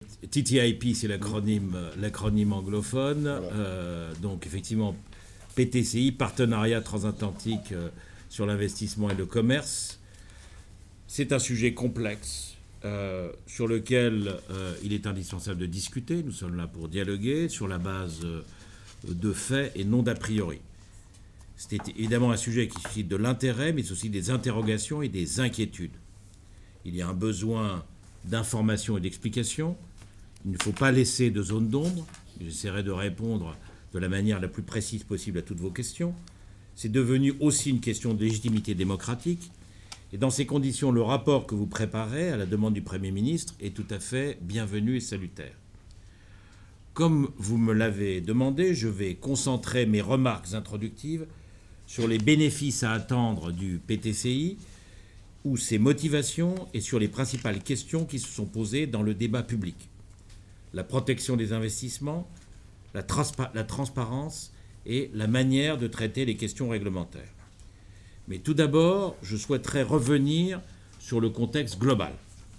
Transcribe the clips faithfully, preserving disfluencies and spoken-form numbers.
T T I P, c'est l'acronyme, l'acronyme anglophone. Voilà. Euh, donc effectivement, P T C I, Partenariat transatlantique euh, sur l'investissement et le commerce. C'est un sujet complexe euh, sur lequel euh, il est indispensable de discuter. Nous sommes là pour dialoguer sur la base euh, de faits et non d'a priori. C'est évidemment un sujet qui suscite de l'intérêt, mais aussi des interrogations et des inquiétudes. Il y a un besoin d'information et d'explication. Il ne faut pas laisser de zone d'ombre. J'essaierai de répondre de la manière la plus précise possible à toutes vos questions. C'est devenu aussi une question de légitimité démocratique. Et dans ces conditions, le rapport que vous préparez à la demande du Premier ministre est tout à fait bienvenu et salutaire. Comme vous me l'avez demandé, je vais concentrer mes remarques introductives sur les bénéfices à attendre du P T C I ou ses motivations et sur les principales questions qui se sont posées dans le débat public. La protection des investissements, la, transpa- la transparence et la manière de traiter les questions réglementaires. Mais tout d'abord, je souhaiterais revenir sur le contexte global.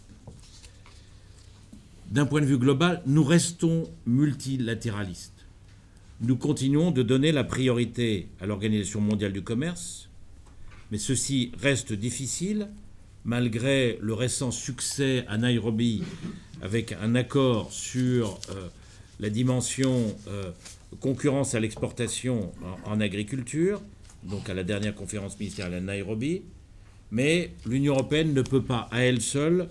D'un point de vue global, nous restons multilatéralistes. Nous continuons de donner la priorité à l'Organisation mondiale du commerce, mais ceci reste difficile malgré le récent succès à Nairobi avec un accord sur euh, la dimension euh, concurrence à l'exportation en, en agriculture, donc à la dernière conférence ministérielle à Nairobi, mais l'Union européenne ne peut pas à elle seule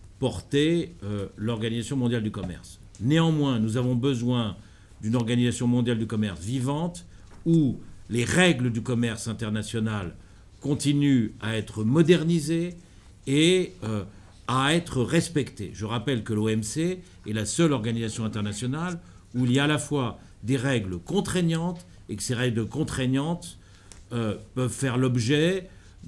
porter euh, l'Organisation mondiale du commerce. Néanmoins, nous avons besoin d'une Organisation mondiale du commerce vivante où les règles du commerce international continuent à être modernisées et euh, à être respectées. Je rappelle que l'O M C est la seule organisation internationale où il y a à la fois des règles contraignantes et que ces règles contraignantes euh, peuvent faire l'objet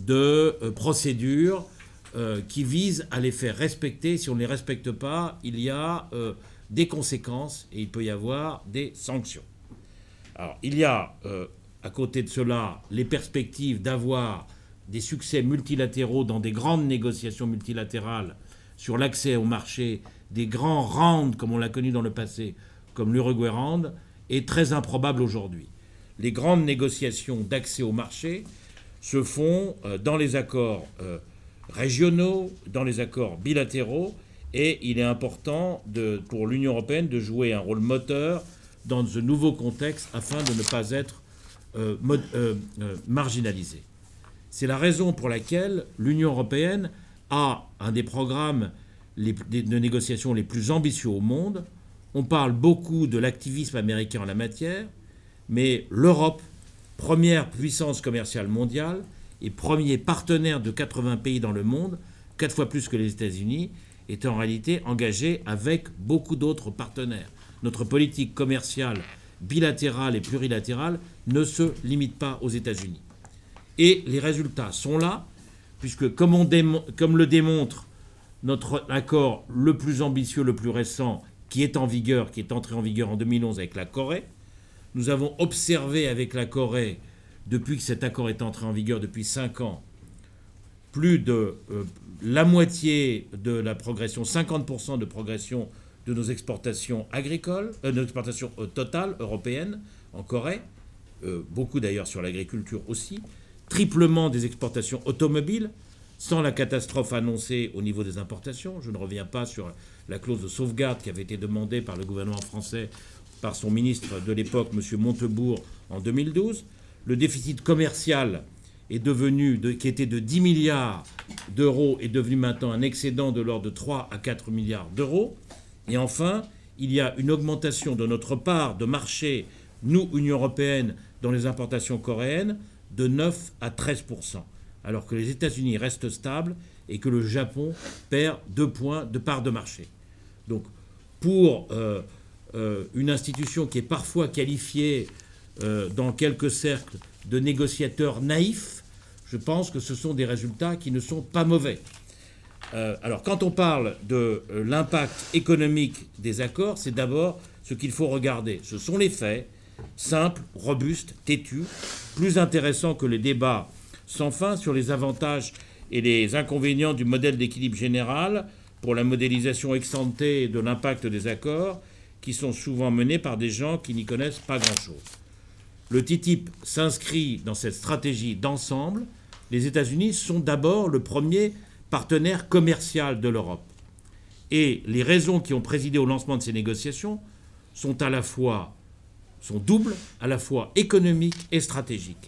de euh, procédures euh, qui visent à les faire respecter. Si on ne les respecte pas, il y a euh, des conséquences et il peut y avoir des sanctions. Alors, il y a, euh, à côté de cela, les perspectives d'avoir des succès multilatéraux dans des grandes négociations multilatérales sur l'accès au marché, des grands rounds, comme on l'a connu dans le passé, comme l'Uruguay Round, est très improbable aujourd'hui. Les grandes négociations d'accès au marché se font euh, dans les accords euh, régionaux, dans les accords bilatéraux, et il est important de, pour l'Union européenne de jouer un rôle moteur dans ce nouveau contexte afin de ne pas être euh, mod, euh, euh, marginalisée. C'est la raison pour laquelle l'Union européenne a un des programmes les, de négociation les plus ambitieux au monde. On parle beaucoup de l'activisme américain en la matière, mais l'Europe, première puissance commerciale mondiale et premier partenaire de quatre-vingts pays dans le monde, quatre fois plus que les États-Unis, est en réalité engagée avec beaucoup d'autres partenaires. Notre politique commerciale bilatérale et plurilatérale ne se limite pas aux États-Unis. Et les résultats sont là, puisque comme, on démo- comme le démontre notre accord le plus ambitieux, le plus récent, qui est en vigueur, qui est entré en vigueur en deux mille onze avec la Corée, nous avons observé avec la Corée, depuis que cet accord est entré en vigueur depuis cinq ans, plus de euh, la moitié de la progression, cinquante pour cent de progression de nos exportations agricoles, euh, de nos exportations euh, totales européennes en Corée, euh, beaucoup d'ailleurs sur l'agriculture aussi, triplement des exportations automobiles, sans la catastrophe annoncée au niveau des importations. Je ne reviens pas sur la clause de sauvegarde qui avait été demandée par le gouvernement français, par son ministre de l'époque, M. Montebourg, en deux mille douze. Le déficit commercial est devenu, de, qui était de dix milliards d'euros, est devenu maintenant un excédent de l'ordre de trois à quatre milliards d'euros. Et enfin, il y a une augmentation de notre part de marché, nous, Union européenne, dans les importations coréennes, de neuf à treize pour cent, alors que les États-Unis restent stables et que le Japon perd deux points de part de marché. Donc, pour euh, euh, une institution qui est parfois qualifiée euh, dans quelques cercles de négociateurs naïfs, je pense que ce sont des résultats qui ne sont pas mauvais. Euh, alors, quand on parle de euh, l'impact économique des accords, c'est d'abord ce qu'il faut regarder. Ce sont les faits, simples, robustes, têtus, plus intéressants que les débats sans fin sur les avantages et les inconvénients du modèle d'équilibre général pour la modélisation ex-ante de l'impact des accords, qui sont souvent menés par des gens qui n'y connaissent pas grand-chose. Le T T I P s'inscrit dans cette stratégie d'ensemble. Les États-Unis sont d'abord le premier partenaire commercial de l'Europe. Et les raisons qui ont présidé au lancement de ces négociations sont à la fois sont doubles, à la fois économiques et stratégiques.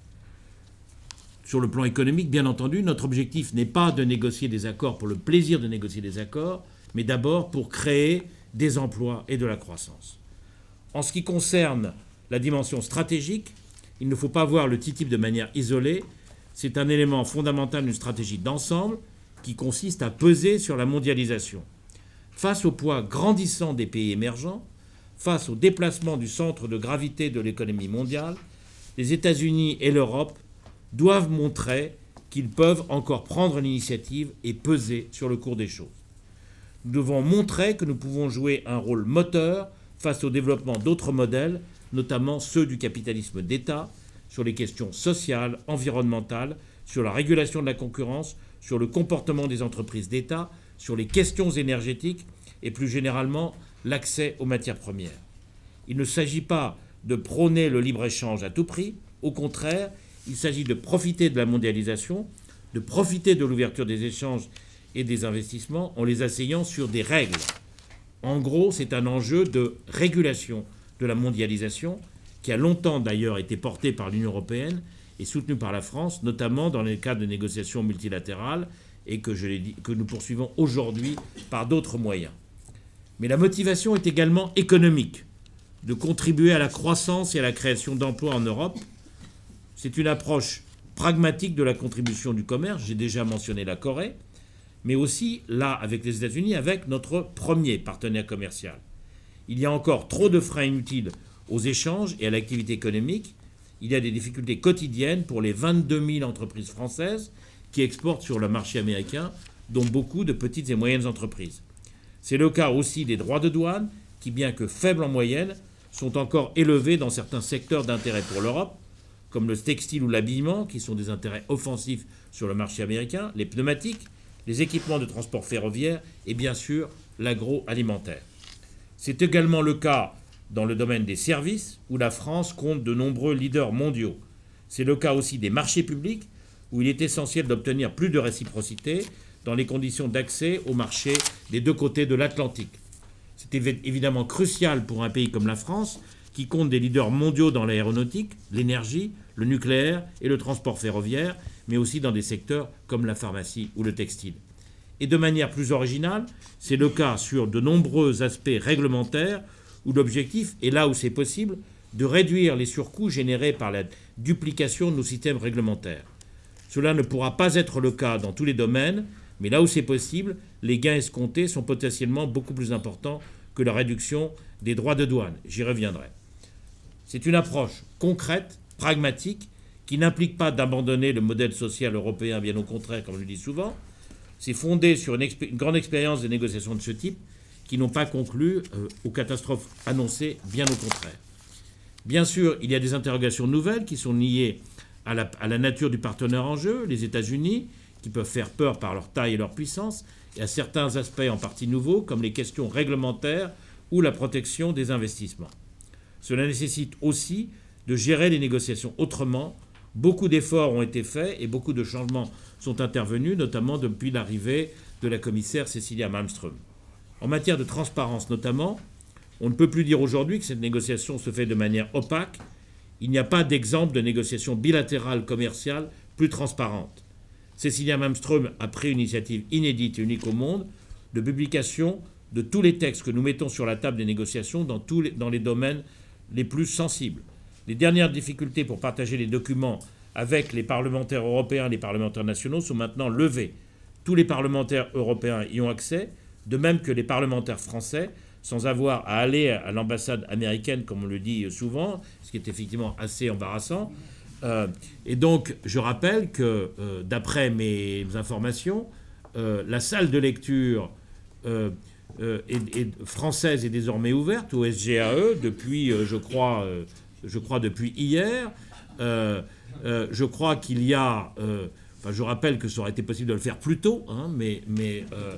Sur le plan économique, bien entendu, notre objectif n'est pas de négocier des accords pour le plaisir de négocier des accords, mais d'abord pour créer des emplois et de la croissance. En ce qui concerne la dimension stratégique, il ne faut pas voir le T T I P de manière isolée. C'est un élément fondamental d'une stratégie d'ensemble qui consiste à peser sur la mondialisation. Face au poids grandissant des pays émergents, face au déplacement du centre de gravité de l'économie mondiale, les États-Unis et l'Europe doivent montrer qu'ils peuvent encore prendre l'initiative et peser sur le cours des choses. Nous devons montrer que nous pouvons jouer un rôle moteur face au développement d'autres modèles, notamment ceux du capitalisme d'État, sur les questions sociales, environnementales, sur la régulation de la concurrence, sur le comportement des entreprises d'État, sur les questions énergétiques et plus généralement l'accès aux matières premières. Il ne s'agit pas de prôner le libre-échange à tout prix, au contraire, il s'agit de profiter de la mondialisation, de profiter de l'ouverture des échanges et des investissements en les asseyant sur des règles. En gros, c'est un enjeu de régulation de la mondialisation qui a longtemps d'ailleurs été porté par l'Union européenne et soutenu par la France, notamment dans le cadre de négociations multilatérales et que, je l'ai dit, que nous poursuivons aujourd'hui par d'autres moyens. Mais la motivation est également économique, de contribuer à la croissance et à la création d'emplois en Europe. C'est une approche pragmatique de la contribution du commerce. J'ai déjà mentionné la Corée, mais aussi, là, avec les États-Unis, avec notre premier partenaire commercial. Il y a encore trop de freins inutiles aux échanges et à l'activité économique. Il y a des difficultés quotidiennes pour les vingt-deux mille entreprises françaises qui exportent sur le marché américain, dont beaucoup de petites et moyennes entreprises. C'est le cas aussi des droits de douane, qui, bien que faibles en moyenne, sont encore élevés dans certains secteurs d'intérêt pour l'Europe, comme le textile ou l'habillement, qui sont des intérêts offensifs sur le marché américain, les pneumatiques, les équipements de transport ferroviaire et bien sûr l'agroalimentaire. C'est également le cas dans le domaine des services, où la France compte de nombreux leaders mondiaux. C'est le cas aussi des marchés publics, où il est essentiel d'obtenir plus de réciprocité dans les conditions d'accès au marché des deux côtés de l'Atlantique. C'est évidemment crucial pour un pays comme la France, qui compte des leaders mondiaux dans l'aéronautique, l'énergie, le nucléaire et le transport ferroviaire, mais aussi dans des secteurs comme la pharmacie ou le textile. Et de manière plus originale, c'est le cas sur de nombreux aspects réglementaires où l'objectif est, là où c'est possible, de réduire les surcoûts générés par la duplication de nos systèmes réglementaires. Cela ne pourra pas être le cas dans tous les domaines, mais là où c'est possible, les gains escomptés sont potentiellement beaucoup plus importants que la réduction des droits de douane. J'y reviendrai. C'est une approche concrète, pragmatique, qui n'implique pas d'abandonner le modèle social européen, bien au contraire, comme je le dis souvent. C'est fondé sur une, une grande expérience des négociations de ce type qui n'ont pas conclu euh, aux catastrophes annoncées, bien au contraire. Bien sûr, il y a des interrogations nouvelles qui sont liées à la, à la nature du partenaire en jeu, les États-Unis, qui peuvent faire peur par leur taille et leur puissance, et à certains aspects en partie nouveaux, comme les questions réglementaires ou la protection des investissements. Cela nécessite aussi de gérer les négociations autrement. Beaucoup d'efforts ont été faits et beaucoup de changements sont intervenus, notamment depuis l'arrivée de la commissaire Cecilia Malmström. En matière de transparence notamment, on ne peut plus dire aujourd'hui que cette négociation se fait de manière opaque. Il n'y a pas d'exemple de négociation bilatérale commerciale plus transparente. Cecilia Malmström a pris une initiative inédite et unique au monde de publication de tous les textes que nous mettons sur la table des négociations dans, tous les, dans les domaines les plus sensibles. Les dernières difficultés pour partager les documents avec les parlementaires européens et les parlementaires nationaux sont maintenant levées. Tous les parlementaires européens y ont accès, de même que les parlementaires français, sans avoir à aller à l'ambassade américaine, comme on le dit souvent, ce qui est effectivement assez embarrassant. Euh, et donc, je rappelle que, euh, d'après mes informations, euh, la salle de lecture euh, euh, est, est française est désormais ouverte au S G A E depuis, euh, je crois, euh, je crois depuis hier. Euh, euh, je crois qu'il y a... Euh, enfin, je rappelle que ça aurait été possible de le faire plus tôt, hein, mais... mais euh,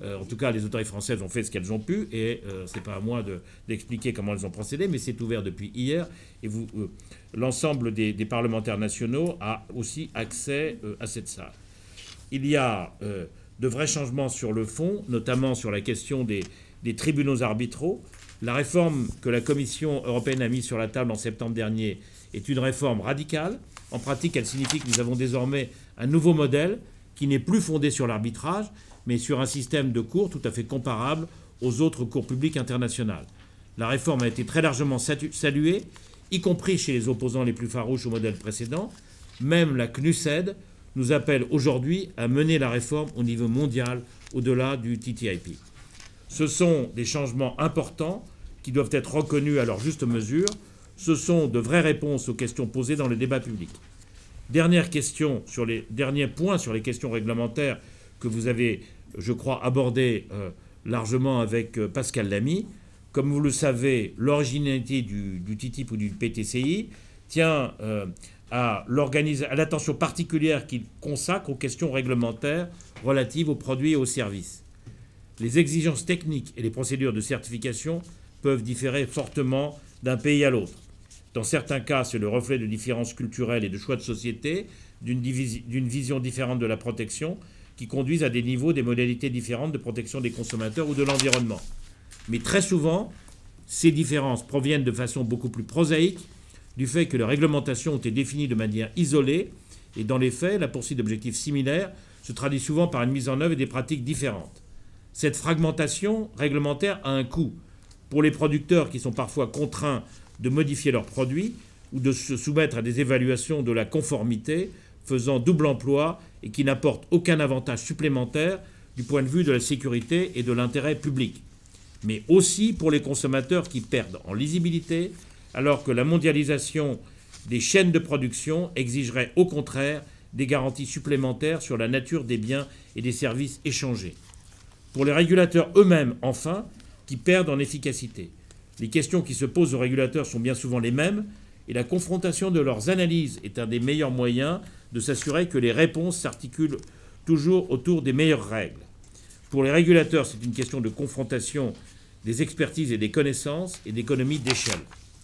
Euh, en tout cas, les autorités françaises ont fait ce qu'elles ont pu, et euh, ce n'est pas à moi de, d'expliquer comment elles ont procédé, mais c'est ouvert depuis hier, et vous, euh, l'ensemble des, des parlementaires nationaux a aussi accès euh, à cette salle. Il y a euh, de vrais changements sur le fond, notamment sur la question des, des tribunaux arbitraux. La réforme que la Commission européenne a mise sur la table en septembre dernier est une réforme radicale. En pratique, elle signifie que nous avons désormais un nouveau modèle qui n'est plus fondé sur l'arbitrage, mais sur un système de cours tout à fait comparable aux autres cours publiques internationales. La réforme a été très largement saluée, y compris chez les opposants les plus farouches au modèle précédent. Même la C N U S E D nous appelle aujourd'hui à mener la réforme au niveau mondial, au-delà du T T I P. Ce sont des changements importants qui doivent être reconnus à leur juste mesure. Ce sont de vraies réponses aux questions posées dans le débat public. Dernière question sur les derniers points sur les questions réglementaires que vous avez, je crois, abordé euh, largement avec euh, Pascal Lamy. Comme vous le savez, l'originalité du, du T T I P ou du P T C I tient euh, à l'attention particulière qu'il consacre aux questions réglementaires relatives aux produits et aux services. Les exigences techniques et les procédures de certification peuvent différer fortement d'un pays à l'autre. Dans certains cas, c'est le reflet de différences culturelles et de choix de société, d'une d'une vision différente de la protection, qui conduisent à des niveaux, des modalités différentes de protection des consommateurs ou de l'environnement. Mais très souvent, ces différences proviennent de façon beaucoup plus prosaïque du fait que les réglementations ont été définies de manière isolée, et dans les faits, la poursuite d'objectifs similaires se traduit souvent par une mise en œuvre et des pratiques différentes. Cette fragmentation réglementaire a un coût pour les producteurs qui sont parfois contraints de modifier leurs produits ou de se soumettre à des évaluations de la conformité, faisant double emploi et qui n'apportent aucun avantage supplémentaire du point de vue de la sécurité et de l'intérêt public. Mais aussi pour les consommateurs qui perdent en lisibilité, alors que la mondialisation des chaînes de production exigerait au contraire des garanties supplémentaires sur la nature des biens et des services échangés. Pour les régulateurs eux-mêmes, enfin, qui perdent en efficacité. Les questions qui se posent aux régulateurs sont bien souvent les mêmes, et la confrontation de leurs analyses est un des meilleurs moyens de s'assurer que les réponses s'articulent toujours autour des meilleures règles. Pour les régulateurs, c'est une question de confrontation des expertises et des connaissances et d'économie d'échelle.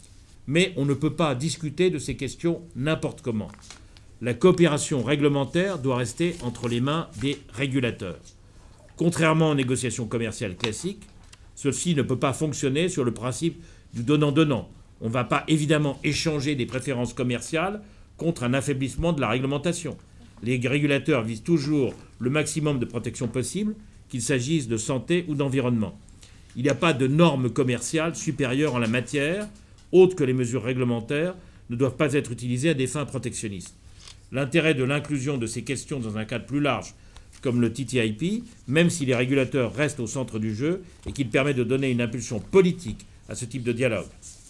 Mais on ne peut pas discuter de ces questions n'importe comment. La coopération réglementaire doit rester entre les mains des régulateurs. Contrairement aux négociations commerciales classiques, ceci ne peut pas fonctionner sur le principe du donnant-donnant. On ne va pas évidemment échanger des préférences commerciales contre un affaiblissement de la réglementation. Les régulateurs visent toujours le maximum de protection possible, qu'il s'agisse de santé ou d'environnement. Il n'y a pas de normes commerciales supérieures en la matière, autres que les mesures réglementaires, ne doivent pas être utilisées à des fins protectionnistes. L'intérêt de l'inclusion de ces questions dans un cadre plus large, comme le T T I P, même si les régulateurs restent au centre du jeu, et qu'il permet de donner une impulsion politique à ce type de dialogue.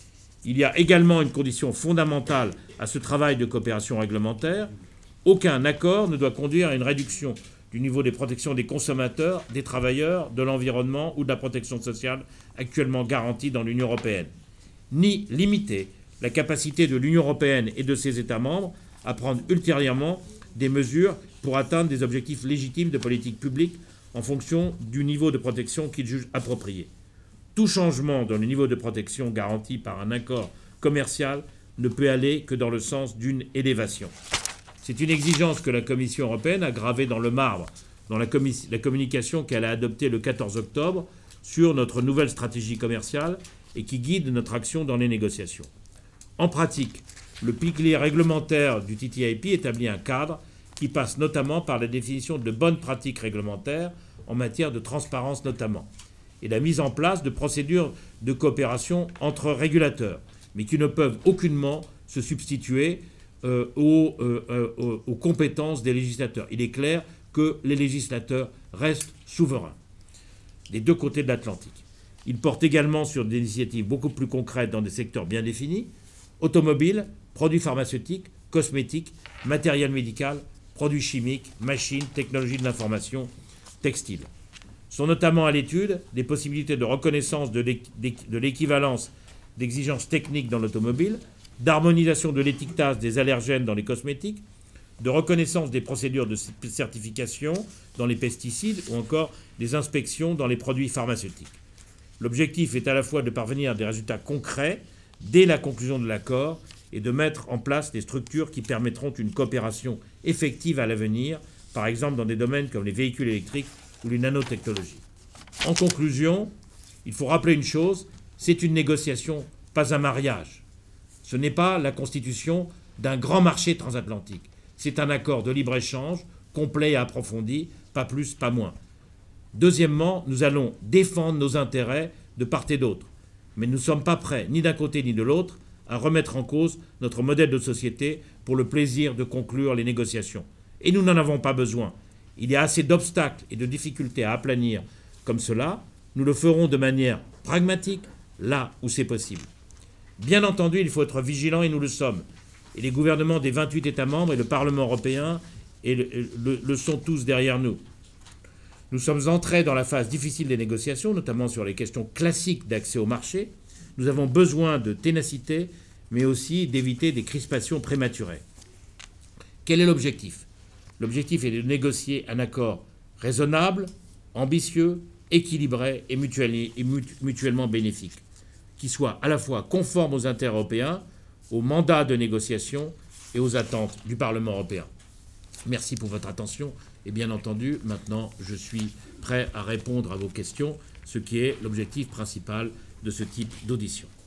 Il y a également une condition fondamentale à ce travail de coopération réglementaire. Aucun accord ne doit conduire à une réduction du niveau des protections des consommateurs, des travailleurs, de l'environnement ou de la protection sociale actuellement garantie dans l'Union européenne, ni limiter la capacité de l'Union européenne et de ses États membres à prendre ultérieurement des mesures pour atteindre des objectifs légitimes de politique publique en fonction du niveau de protection qu'ils jugent approprié. Tout changement dans le niveau de protection garanti par un accord commercial ne peut aller que dans le sens d'une élévation. C'est une exigence que la Commission européenne a gravée dans le marbre dans la, la communication qu'elle a adoptée le quatorze octobre sur notre nouvelle stratégie commerciale et qui guide notre action dans les négociations. En pratique, le pilier réglementaire du T T I P établit un cadre qui passe notamment par la définition de bonnes pratiques réglementaires en matière de transparence notamment, et la mise en place de procédures de coopération entre régulateurs, mais qui ne peuvent aucunement se substituer euh, aux, euh, aux, aux compétences des législateurs. Il est clair que les législateurs restent souverains des deux côtés de l'Atlantique. Ils portent également sur des initiatives beaucoup plus concrètes dans des secteurs bien définis: automobiles, produits pharmaceutiques, cosmétiques, matériel médical, produits chimiques, machines, technologies de l'information, textiles. Sont notamment à l'étude des possibilités de reconnaissance de l'équivalence d'exigences techniques dans l'automobile, d'harmonisation de l'étiquetage des allergènes dans les cosmétiques, de reconnaissance des procédures de certification dans les pesticides ou encore des inspections dans les produits pharmaceutiques. L'objectif est à la fois de parvenir à des résultats concrets dès la conclusion de l'accord et de mettre en place des structures qui permettront une coopération effective à l'avenir, par exemple dans des domaines comme les véhicules électriques ou les nanotechnologies. En conclusion, il faut rappeler une chose, c'est une négociation, pas un mariage. Ce n'est pas la constitution d'un grand marché transatlantique. C'est un accord de libre-échange, complet et approfondi, pas plus, pas moins. Deuxièmement, nous allons défendre nos intérêts de part et d'autre. Mais nous ne sommes pas prêts, ni d'un côté ni de l'autre, à remettre en cause notre modèle de société pour le plaisir de conclure les négociations. Et nous n'en avons pas besoin. Il y a assez d'obstacles et de difficultés à aplanir comme cela. Nous le ferons de manière pragmatique, là où c'est possible. Bien entendu, il faut être vigilant et nous le sommes. Et les gouvernements des vingt-huit États membres et le Parlement européen et le, le, le sont tous derrière nous. Nous sommes entrés dans la phase difficile des négociations, notamment sur les questions classiques d'accès au marché. Nous avons besoin de ténacité, mais aussi d'éviter des crispations prématurées. Quel est l'objectif? L'objectif est de négocier un accord raisonnable, ambitieux, équilibré et mutuellement bénéfique, qui soit à la fois conforme aux intérêts européens, au mandat de négociation et aux attentes du Parlement européen. Merci pour votre attention et bien entendu, maintenant, je suis prêt à répondre à vos questions, ce qui est l'objectif principal de ce type d'audition.